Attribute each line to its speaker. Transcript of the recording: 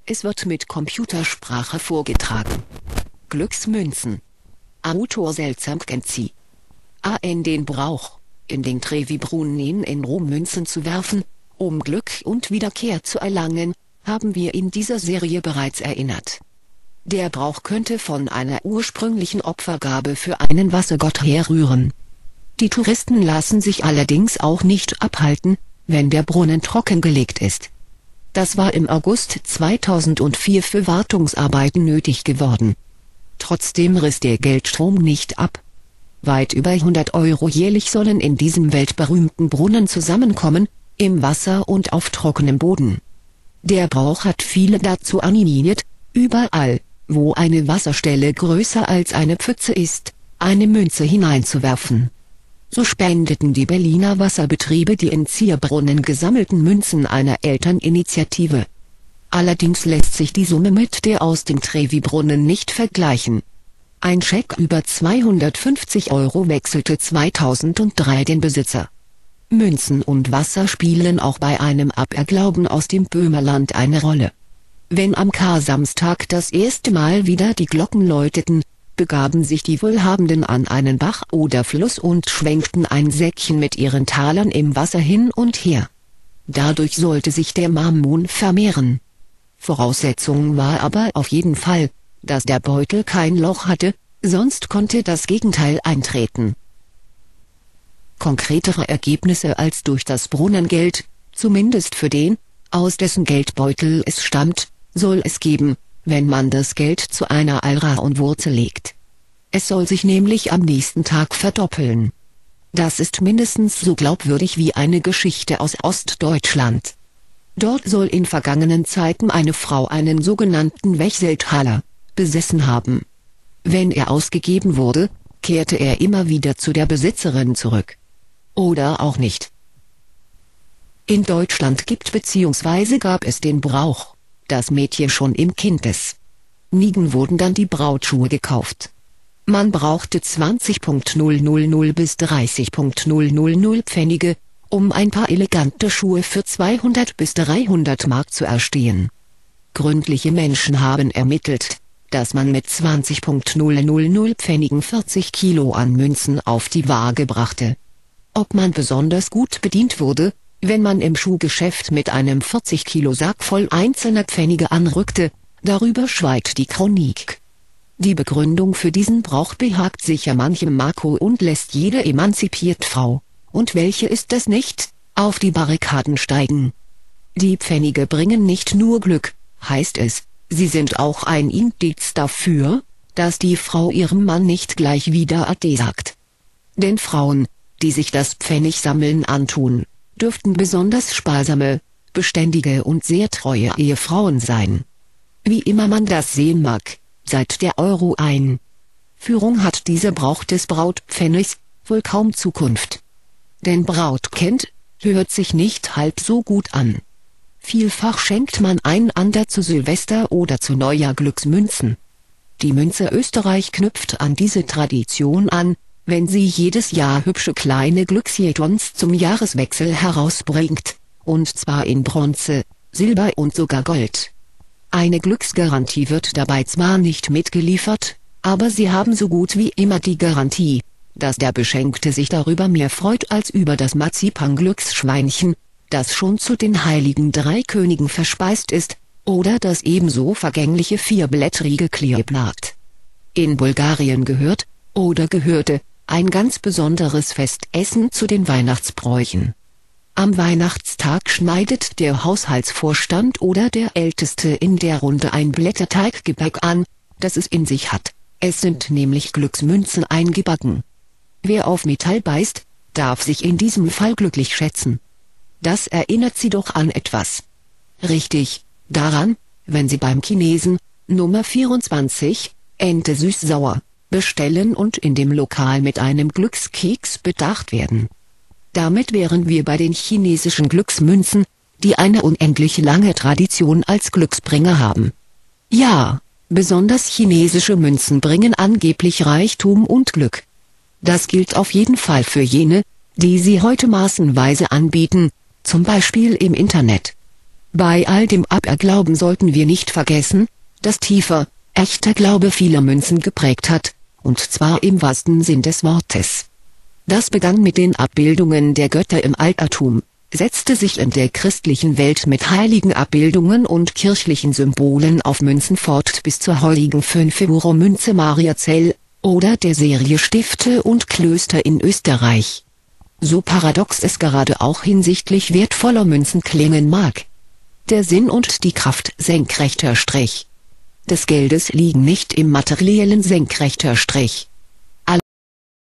Speaker 1: Es wird mit Computersprache vorgetragen. Glücksmünzen. Autor seltsam kennt sie. In den Brauch, in den Trevi Brunnen in Rom Münzen zu werfen, um Glück und Wiederkehr zu erlangen, haben wir in dieser Serie bereits erinnert. Der Brauch könnte von einer ursprünglichen Opfergabe für einen Wassergott herrühren. Die Touristen lassen sich allerdings auch nicht abhalten, wenn der Brunnen trockengelegt ist. Das war im August 2004 für Wartungsarbeiten nötig geworden. Trotzdem riss der Geldstrom nicht ab. Weit über 100 Euro jährlich sollen in diesem weltberühmten Brunnen zusammenkommen, im Wasser und auf trockenem Boden. Der Brauch hat viele dazu animiert, überall, wo eine Wasserstelle größer als eine Pfütze ist, eine Münze hineinzuwerfen. So spendeten die Berliner Wasserbetriebe die in Zierbrunnen gesammelten Münzen einer Elterninitiative. Allerdings lässt sich die Summe mit der aus dem Trevi-Brunnen nicht vergleichen. Ein Scheck über 250 Euro wechselte 2003 den Besitzer. Münzen und Wasser spielen auch bei einem Aberglauben aus dem Böhmerland eine Rolle. Wenn am Kar-Samstag das erste Mal wieder die Glocken läuteten, begaben sich die Wohlhabenden an einen Bach oder Fluss und schwenkten ein Säckchen mit ihren Talern im Wasser hin und her. Dadurch sollte sich der Mammon vermehren. Voraussetzung war aber auf jeden Fall, dass der Beutel kein Loch hatte, sonst konnte das Gegenteil eintreten. Konkretere Ergebnisse als durch das Brunnengeld, zumindest für den, aus dessen Geldbeutel es stammt, soll es geben, wenn man das Geld zu einer Alraunwurzel legt. Es soll sich nämlich am nächsten Tag verdoppeln. Das ist mindestens so glaubwürdig wie eine Geschichte aus Ostdeutschland. Dort soll in vergangenen Zeiten eine Frau einen sogenannten Wechseltaler besessen haben. Wenn er ausgegeben wurde, kehrte er immer wieder zu der Besitzerin zurück. Oder auch nicht. In Deutschland gab es den Brauch, dass Mädchen schon im Kindesnigen wurden dann die Brautschuhe gekauft. Man brauchte 20.000 bis 30.000 Pfennige, um ein paar elegante Schuhe für 200 bis 300 Mark zu erstehen. Gründliche Menschen haben ermittelt, dass man mit 20.000 Pfennigen 40 Kilo an Münzen auf die Waage brachte. Ob man besonders gut bedient wurde, wenn man im Schuhgeschäft mit einem 40 Kilo Sack voll einzelner Pfennige anrückte, darüber schweigt die Chronik. Die Begründung für diesen Brauch behagt sicher manchem Marco und lässt jede emanzipierte Frau, und welche ist es nicht, auf die Barrikaden steigen. Die Pfennige bringen nicht nur Glück, heißt es, sie sind auch ein Indiz dafür, dass die Frau ihrem Mann nicht gleich wieder Ade sagt. Denn Frauen, die sich das Pfennigsammeln antun, dürften besonders sparsame, beständige und sehr treue Ehefrauen sein. Wie immer man das sehen mag, seit der Euro-Einführung hat dieser Brauch des Brautpfennigs wohl kaum Zukunft. Denn Brautkind hört sich nicht halb so gut an. Vielfach schenkt man einander zu Silvester oder zu Neujahr Glücksmünzen. Die Münze Österreich knüpft an diese Tradition an, wenn sie jedes Jahr hübsche kleine Glücksjetons zum Jahreswechsel herausbringt, und zwar in Bronze, Silber und sogar Gold. Eine Glücksgarantie wird dabei zwar nicht mitgeliefert, aber sie haben so gut wie immer die Garantie, dass der Beschenkte sich darüber mehr freut als über das Marzipan-Glücksschweinchen, das schon zu den heiligen drei Königen verspeist ist, oder das ebenso vergängliche vierblättrige Kleeblatt. In Bulgarien gehörte ein ganz besonderes Festessen zu den Weihnachtsbräuchen. Am Weihnachtstag schneidet der Haushaltsvorstand oder der Älteste in der Runde ein Blätterteiggebäck an, das es in sich hat. Es sind nämlich Glücksmünzen eingebacken. Wer auf Metall beißt, darf sich in diesem Fall glücklich schätzen. Das erinnert Sie doch an etwas. Richtig, daran, wenn Sie beim Chinesen, Nummer 24, Ente süß-sauer, bestellen und in dem Lokal mit einem Glückskeks bedacht werden. Damit wären wir bei den chinesischen Glücksmünzen, die eine unendlich lange Tradition als Glücksbringer haben. Ja, besonders chinesische Münzen bringen angeblich Reichtum und Glück. Das gilt auf jeden Fall für jene, die sie heute massenweise anbieten, zum Beispiel im Internet. Bei all dem Aberglauben sollten wir nicht vergessen, dass tiefer, echter Glaube viele Münzen geprägt hat, und zwar im wahrsten Sinn des Wortes. Das begann mit den Abbildungen der Götter im Altertum, setzte sich in der christlichen Welt mit heiligen Abbildungen und kirchlichen Symbolen auf Münzen fort bis zur heutigen 5-Euro-Münze Mariazell, oder der Serie Stifte und Klöster in Österreich. So paradox es gerade auch hinsichtlich wertvoller Münzen klingen mag. Der Sinn und die Kraft senkrechter Strich des Geldes liegen nicht im materiellen senkrechter Strich,